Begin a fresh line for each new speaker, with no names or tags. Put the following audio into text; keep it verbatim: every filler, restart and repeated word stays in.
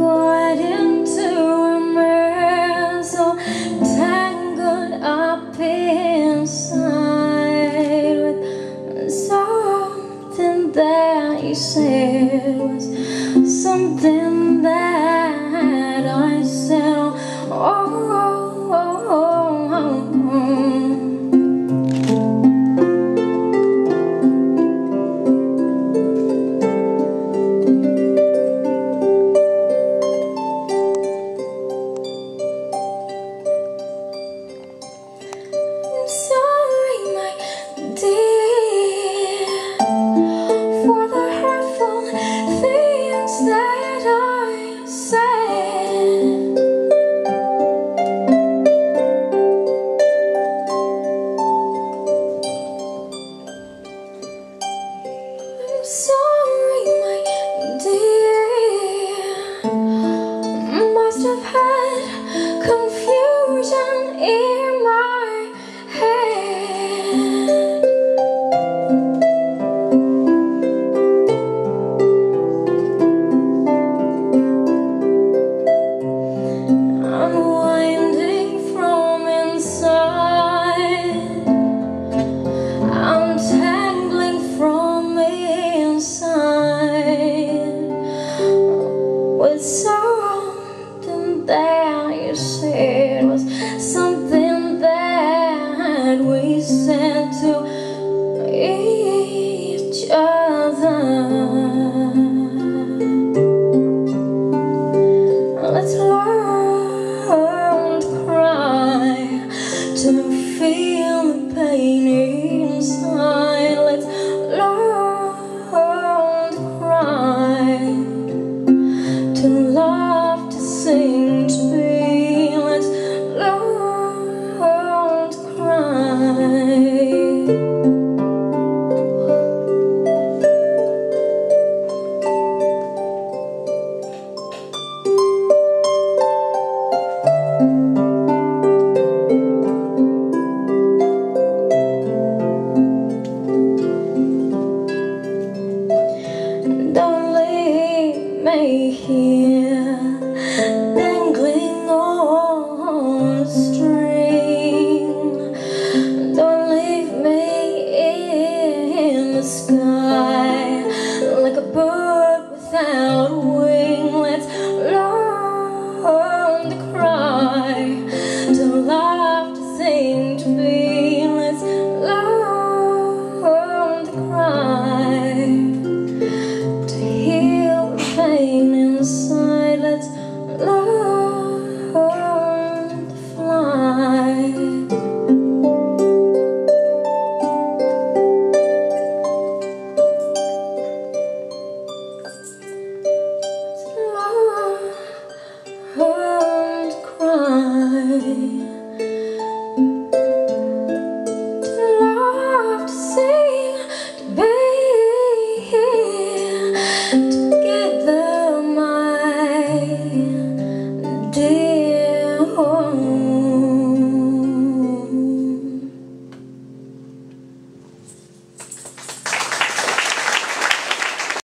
right into a mess, so tangled up inside with something that you said was something that I said. Oh, oh, oh, oh, oh. Sorry, my dear, for the hurtful things that I said. I'm sorry, my dear, must have had confusion in my head. I'm winding from inside, I'm tangling from inside with sorrow.